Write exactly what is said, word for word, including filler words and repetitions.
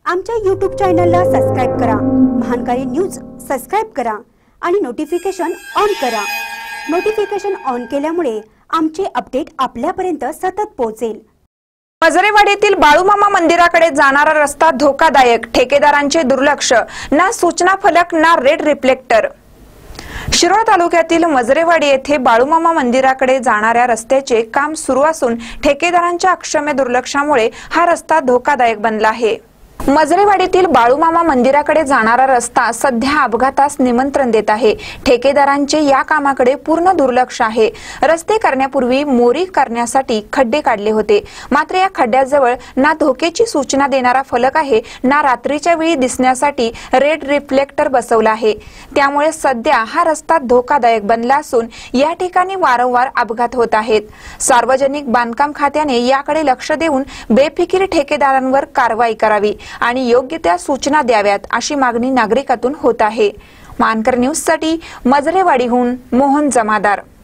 आमच्या यूट्यूब चॅनलला सबस्क्राइब करा, महानकारी न्यूज सबस्क्राइब करा आणि नोटिफिकेशन ऑन करा। नोटिफिकेशन ऑन केल्यामुळे आमचे अपडेट आपल्यापर्यंत सतत पोहोचेल। मजरेवाडीतील बाळूमामा मंदिराकडे जाणारा रस्ता धोकादायक, ठेकेदारांचे दुर्लक्ष, ना सूचना फलक ना रेड रिफ्लेक्टर। शिरोळ तालुक्यातील मजरेवाडी येथे बाळूमामा मंदिराकडे जाणाऱ्या रस्त्याचे काम सुरू असून ठेकेदारांच्या अक्षम्य दुर्लक्षामुळे हा रस्ता धोकादायक बनला आहे। मजरेवाडीतील बाळूमामा मंदिराकडे जाणारा रस्ता सध्या अपघातास निमंत्रण देत आहे। ठेकेदारांचे या कामाकडे पूर्ण दुर्लक्ष आहे। रस्ते करण्यापूर्वी मोरी करण्यासाठी खड्डे काढले होते, मात्र या खड्ड्याजवळ ना धोक्याची सूचना देणारा फलक आहे, ना रात्रीच्या वेळी दिसण्यासाठी रेड रिफ्लेक्टर बसवला आहे। त्यामुळे सध्या हा रस्ता धोकादायक बनला असून या ठिकाणी वारंवार अपघात होत आहेत। सार्वजनिक बांधकाम खात्याने याकडे लक्ष देऊन बेफिकीर ठेकेदारांवर कारवाई करावी आणि योग्य त्या सूचना द्याव्यात अशी मागणी नागरिकातून होत आहे। मानकर न्यूज साठी मजरेवाडीहून मोहन जमादार।